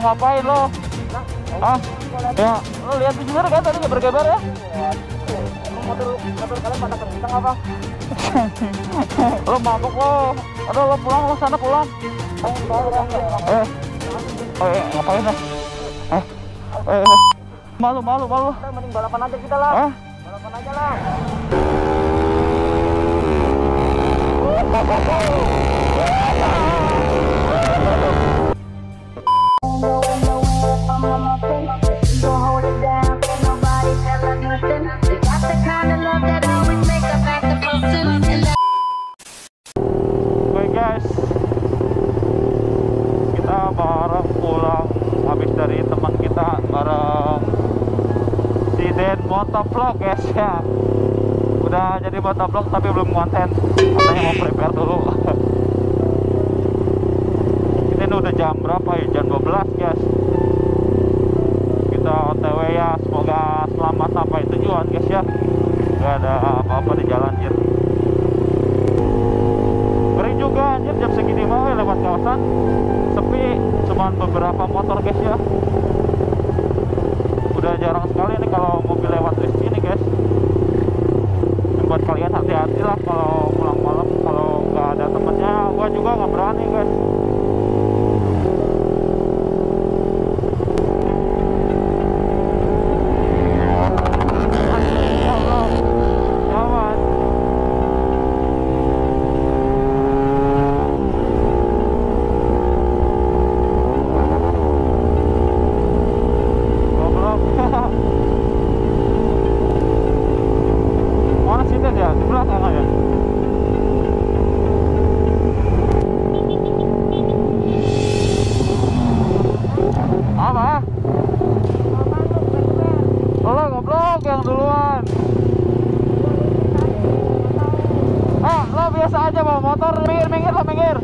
ngapain lo? Ah, ya, lo lihat sendiri kan tadi geber-geber ya? Motor kalian pada kencang apa? Lo mabuk lo. Aduh, lo pulang, lo sana pulang. Ngapain dah? Malu. Udah mending balapan aja kita lah. Balapan aja lah. Oke guys, kita bareng pulang habis dari teman kita bareng si Den Motovlog guys ya. Udah jadi motovlog tapi belum konten, katanya mau prepare dulu. Ini udah jam berapa ya? Jam 12 guys. Kita OTW ya, semoga selamat sampai tujuan guys ya. Gak ada apa-apa di jalan anjir. Ngeri juga anjir jam segini mau lewat kawasan sepi, cuman beberapa motor guys ya. Udah jarang sekali nih kalau mobil lewat di sini guys. Buat kalian hati-hati lah kalau pulang malam, kalau nggak ada temennya. Gua juga nggak berani guys. Yang duluan. Lo biasa aja bawa motor, minggir lo minggir.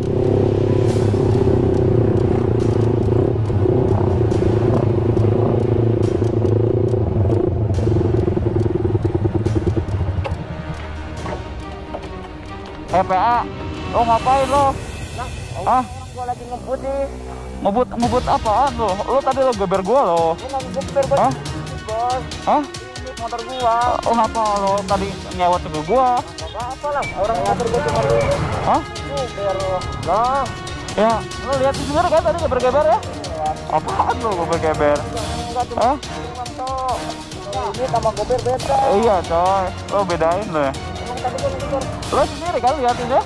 PA, lo ngapain lo? Gua lagi ngebut nih. Ngebut apaan lo? Lo tadi lo geber gua lo. Gua nggak ngeber bos. Motor gua. Oh, ngapa lo tadi nyewot ke gua? Apa lah, orang motor gua cuma lu. Biar lah. Ya, lo lihat sendiri kan tadi geber-geber ya? Apaan lo geber-geber? Ini sama gober beda. Iya coy, lo bedain lo ya. Emang tadi gua ngeber. Lo sendiri kan liatin ya?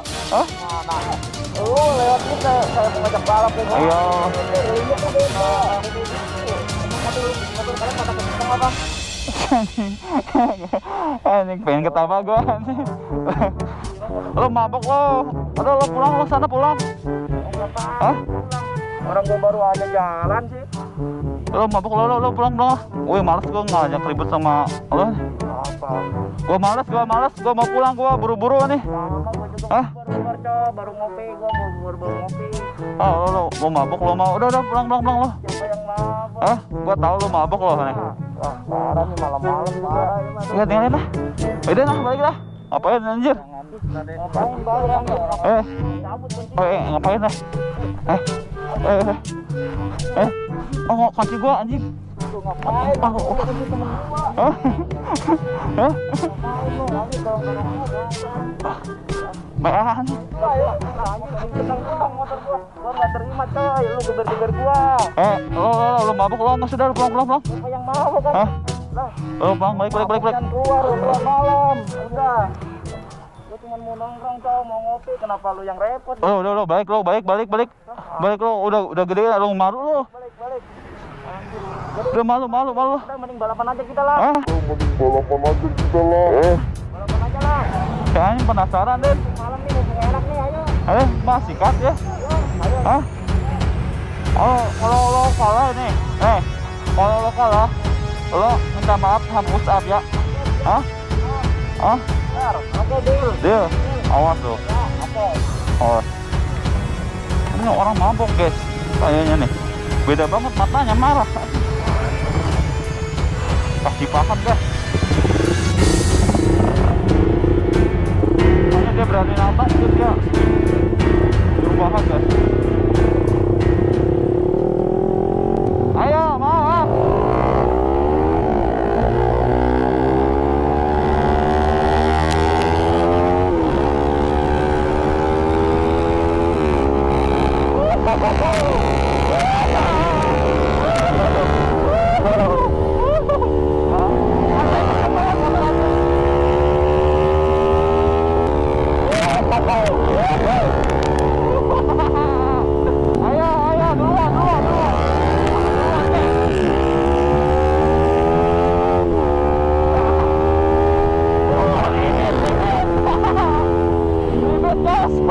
Lo lewat kita, saya mau ngajak balap ya. Iya. Ini tuh beda. Motor kalian pada kencang apa? Anjing pengen ketawa gua anjing. Lo mabok lo. Aduh, lo pulang, lo sana pulang. Orang gua baru aja jalan sih. Lo mabok lo pulang. Wih, males gua ngajak ribut sama lo. Apa? Gua males, gua mau pulang, gua buru-buru nih. Baru ngopi, gua baru ngopi. Lo mabok lo mau. Udah pulang lo. Siapa yang mabok? Gua tahu lo mabok lo nih. Wah, parah nih malam-malam parah ini mah. Lihat tinggalin lah. Udah nah, balik dah. Ngapain anjir? Ngapain balik? Ngapain dah? Oh, kunci gua anjing. Ngapain? Kunci temen gua. Ngapain lo? Nanti kalau Bean. Tenang motor gua nggak terima coy, lu geber-geber gua. Lo mabuk lo, nggak sudah pulang. Siapa yang mabuk kan? Lo pulang, balik. Jangan keluar malam, udah. Gua cuma mau nongkrong coy, mau ngopi, kenapa lu yang repot? Lo balik lo, udah gede lo malu lo. Balik. Udah malu. Udah mending balapan aja kita lah. Balapan aja lah. Kayaknya penasaran deh. Malam nih mumpung enak nih, ayo. Masih cut ya? Ayo. Kalau lo kalah nih, kalau lo kalah, lo minta maaf hapus up ya. Oke, deal. Awas lo. Oke. Awas. Ini orang mabok guys, kayaknya nih. Beda banget matanya, marah. Kasih paham guys. Makanya dia berani nabrak terus dia berubahan guys.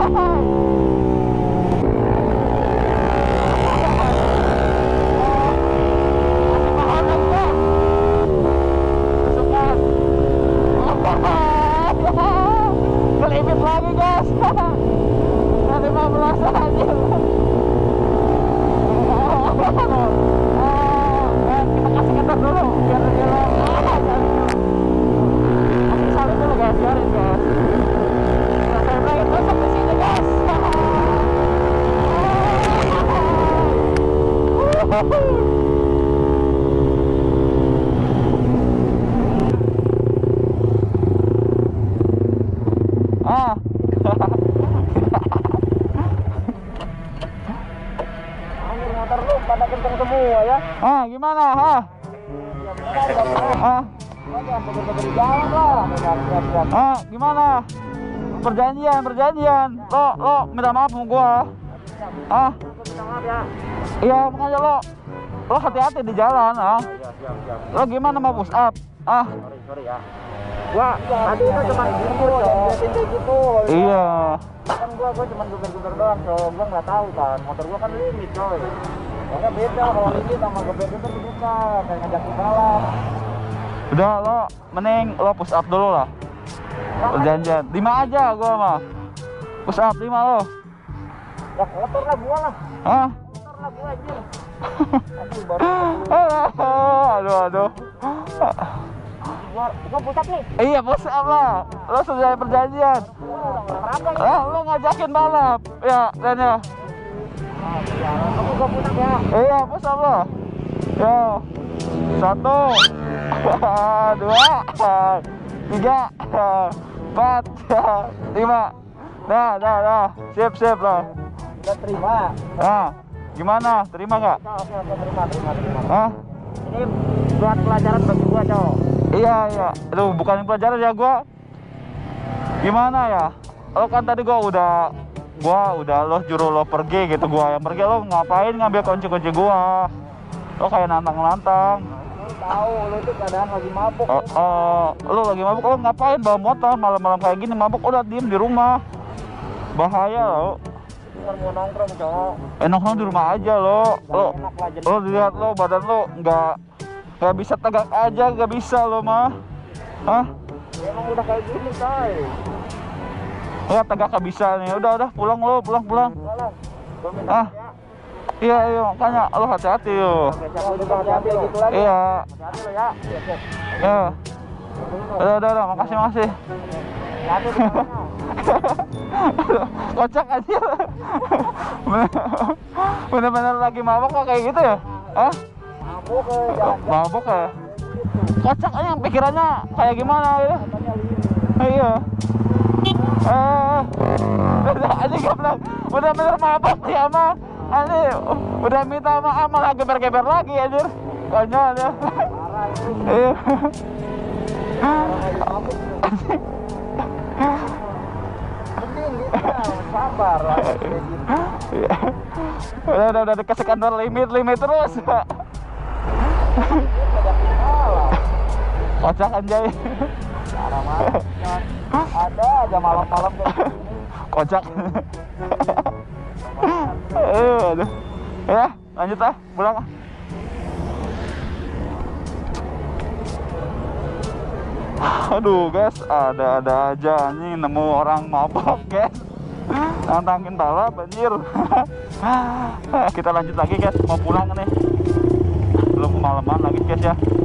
Kelipit lagi guys. Nah, 15 aja. Kita kasih ketat dulu biar dia salin dulu guys, biarin guys. Nah, saya berangkat masuk di sini guys. Motor lu pada kenceng semua ya. Gimana? Gimana? Perjanjian. Lo minta maaf sama gua. Iya, makanya lo hati-hati di jalan. Lo gimana mau push up? Sorry ya. Gua tadi itu cuma gitu. Iya. Kan gua cuma geber-geber doang, so gua nggak tahu kan. Motor gua kan limit, coy. Pokoknya beda kalau limit sama geber-geber bisa kayak ngajakin balap. Udah, lo mending lo push up dulu lah. Perjanjian 5 aja gua mah. Push up 5 lo. Ya kotor lah gua lah. Kotor lah gua anjir. Aduh, baru. Aduh. Gua push up nih. Iya, push up lah. Lo sudah perjanjian. Lo ngajakin balap. Ya, dan ya. Gua push up ya. Iya, push up lo. Yo. 1 2 3 4 5. Dah. Sip lah. Udah terima. Gimana? Terima nggak? Oke, terima. Ini buat pelajaran bagi gua, cowok. Iya. Aduh, bukan pelajaran ya gua. Gimana ya? Lo kan tadi gua udah lo juru lo pergi gitu, gua yang pergi. Lo ngapain ngambil kunci-kunci gua? Lo kayak nantang-nantang. Tahu lo tuh keadaan lagi mabuk. Lo lagi mabuk, lo ngapain bawa motor malam-malam kayak gini mabuk? Udah diem di rumah. Bahaya lo. Cuma mau nongkrong, cowok. Nongkrong di rumah aja lo lihat lo badan lo nggak bisa tegak aja, nggak bisa lo mah. Emang udah kayak gini, coy. Ya tegak nggak bisa nih. Udah pulang lo. Iya, makanya lo hati-hati yo. Hati-hati gitu lagi. Iya. Hati-hati lo ya. Ya. Udah, makasih. Hati di mana? Kocak aja. Bener-bener lagi mabok kok kayak gitu ya? Mabuk ke jalan. Mabok ya? Kocak aja pikirannya kayak gimana gitu. Iya. Ini gak bilang bener-bener mabok ya mah. Ini udah minta maaf malah geber-geber lagi anjir. Konyol ya. Iya. Sabar lah. Udah dikasih kantor limit terus. Kocak anjay. Ada aja malam-malam kayak gini. Kocak. Aduh. Ya, lanjut ah, pulang ah. Aduh guys, ada aja nih nemu orang mabok guys. Nantangin balap anjir. Kita lanjut lagi guys, mau pulang nih. Belum kemalaman lagi guys ya.